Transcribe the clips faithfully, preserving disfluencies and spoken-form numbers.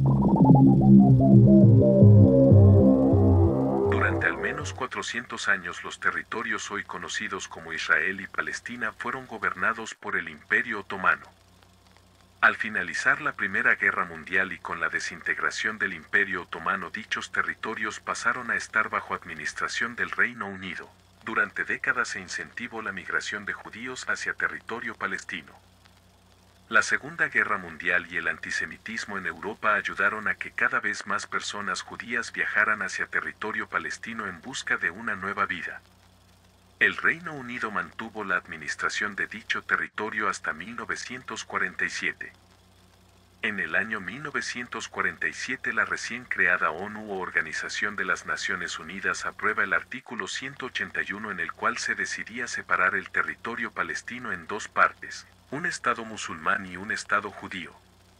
Durante al menos cuatrocientos años los territorios hoy conocidos como Israel y Palestina fueron gobernados por el Imperio Otomano. Al finalizar la Primera Guerra Mundial y con la desintegración del Imperio Otomano, dichos territorios pasaron a estar bajo administración del Reino Unido. Durante décadas se incentivó la migración de judíos hacia territorio palestino. La Segunda Guerra Mundial y el antisemitismo en Europa ayudaron a que cada vez más personas judías viajaran hacia territorio palestino en busca de una nueva vida. El Reino Unido mantuvo la administración de dicho territorio hasta mil novecientos cuarenta y siete. En el año mil novecientos cuarenta y siete la recién creada ONU o Organización de las Naciones Unidas aprueba el artículo ciento ochenta y uno en el cual se decidía separar el territorio palestino en dos partes, un Estado musulmán y un Estado judío.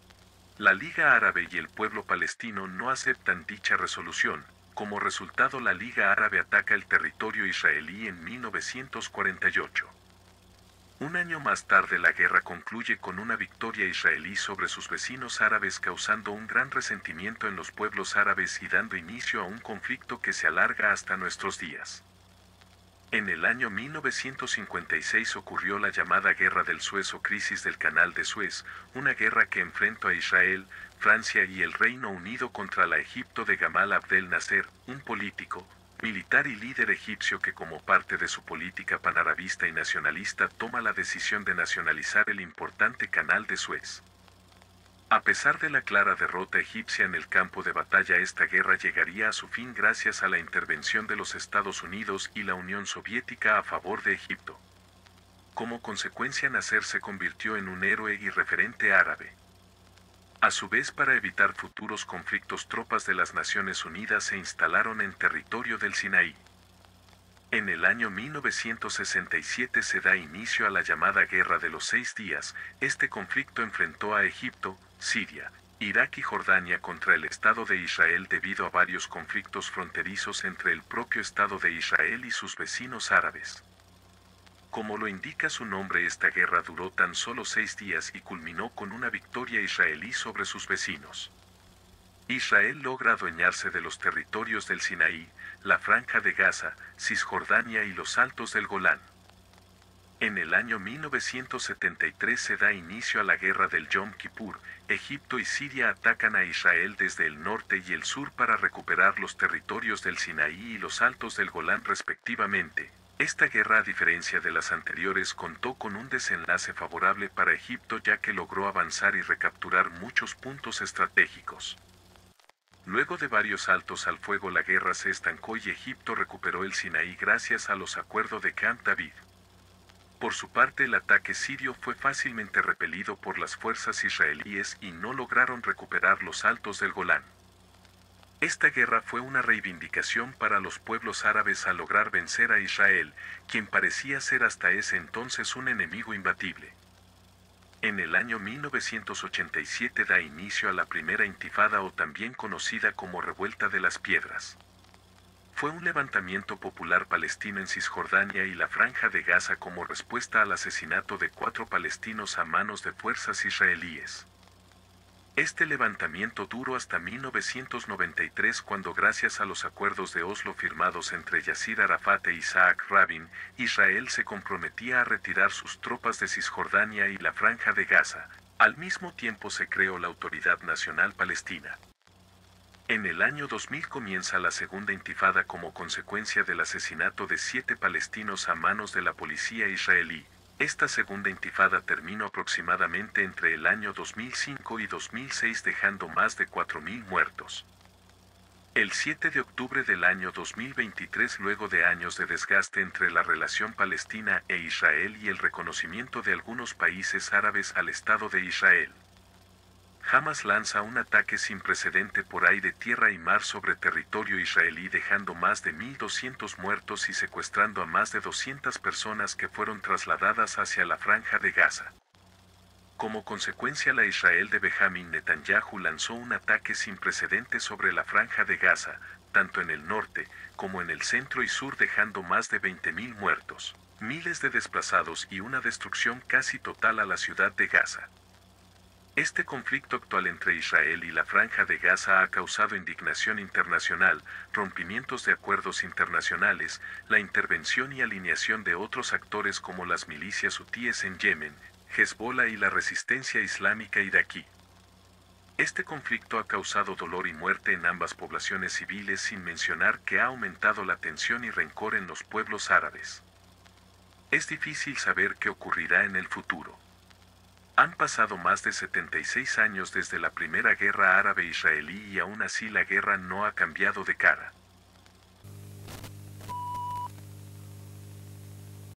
La Liga Árabe y el pueblo palestino no aceptan dicha resolución. Como resultado, la Liga Árabe ataca el territorio israelí en mil novecientos cuarenta y ocho. Un año más tarde la guerra concluye con una victoria israelí sobre sus vecinos árabes, causando un gran resentimiento en los pueblos árabes y dando inicio a un conflicto que se alarga hasta nuestros días. En el año mil novecientos cincuenta y seis ocurrió la llamada Guerra del Suez o Crisis del Canal de Suez, una guerra que enfrentó a Israel, Francia y el Reino Unido contra la Egipto de Gamal Abdel Nasser, un político, militar y líder egipcio que como parte de su política panarabista y nacionalista toma la decisión de nacionalizar el importante Canal de Suez. A pesar de la clara derrota egipcia en el campo de batalla, esta guerra llegaría a su fin gracias a la intervención de los Estados Unidos y la Unión Soviética a favor de Egipto. Como consecuencia, Nasser se convirtió en un héroe y referente árabe. A su vez, para evitar futuros conflictos, tropas de las Naciones Unidas se instalaron en territorio del Sinaí. En el año mil novecientos sesenta y siete se da inicio a la llamada Guerra de los Seis Días. Este conflicto enfrentó a Egipto, Siria, Irak y Jordania contra el Estado de Israel debido a varios conflictos fronterizos entre el propio Estado de Israel y sus vecinos árabes. Como lo indica su nombre, esta guerra duró tan solo seis días y culminó con una victoria israelí sobre sus vecinos. Israel logra adueñarse de los territorios del Sinaí, la Franja de Gaza, Cisjordania y los Altos del Golán. En el año mil novecientos setenta y tres se da inicio a la Guerra del Yom Kippur. Egipto y Siria atacan a Israel desde el norte y el sur para recuperar los territorios del Sinaí y los Altos del Golán respectivamente. Esta guerra, a diferencia de las anteriores, contó con un desenlace favorable para Egipto, ya que logró avanzar y recapturar muchos puntos estratégicos. Luego de varios saltos al fuego, la guerra se estancó y Egipto recuperó el Sinaí gracias a los acuerdos de Camp David. Por su parte, el ataque sirio fue fácilmente repelido por las fuerzas israelíes y no lograron recuperar los Altos del Golán. Esta guerra fue una reivindicación para los pueblos árabes al lograr vencer a Israel, quien parecía ser hasta ese entonces un enemigo imbatible. En el año mil novecientos ochenta y siete da inicio a la Primera Intifada, o también conocida como Revuelta de las Piedras. Fue un levantamiento popular palestino en Cisjordania y la Franja de Gaza como respuesta al asesinato de cuatro palestinos a manos de fuerzas israelíes. Este levantamiento duró hasta mil novecientos noventa y tres, cuando gracias a los acuerdos de Oslo firmados entre Yasir Arafat e Isaac Rabin, Israel se comprometía a retirar sus tropas de Cisjordania y la Franja de Gaza. Al mismo tiempo se creó la Autoridad Nacional Palestina. En el año dos mil comienza la Segunda Intifada como consecuencia del asesinato de siete palestinos a manos de la policía israelí. Esta Segunda Intifada terminó aproximadamente entre el año dos mil cinco y dos mil seis, dejando más de cuatro mil muertos. El siete de octubre del año dos mil veintitrés, luego de años de desgaste entre la relación palestina e Israel y el reconocimiento de algunos países árabes al Estado de Israel, Hamas lanza un ataque sin precedente por aire, tierra y mar sobre territorio israelí, dejando más de mil doscientos muertos y secuestrando a más de doscientas personas que fueron trasladadas hacia la Franja de Gaza. Como consecuencia, la Israel de Benjamin Netanyahu lanzó un ataque sin precedentes sobre la Franja de Gaza, tanto en el norte como en el centro y sur, dejando más de veinte mil muertos, miles de desplazados y una destrucción casi total a la ciudad de Gaza. Este conflicto actual entre Israel y la Franja de Gaza ha causado indignación internacional, rompimientos de acuerdos internacionales, la intervención y alineación de otros actores como las milicias hutíes en Yemen, Hezbollah y la resistencia islámica iraquí. Este conflicto ha causado dolor y muerte en ambas poblaciones civiles sin mencionar que ha aumentado la tensión y rencor en los pueblos árabes. Es difícil saber qué ocurrirá en el futuro. Han pasado más de setenta y seis años desde la primera guerra árabe-israelí y aún así la guerra no ha cambiado de cara.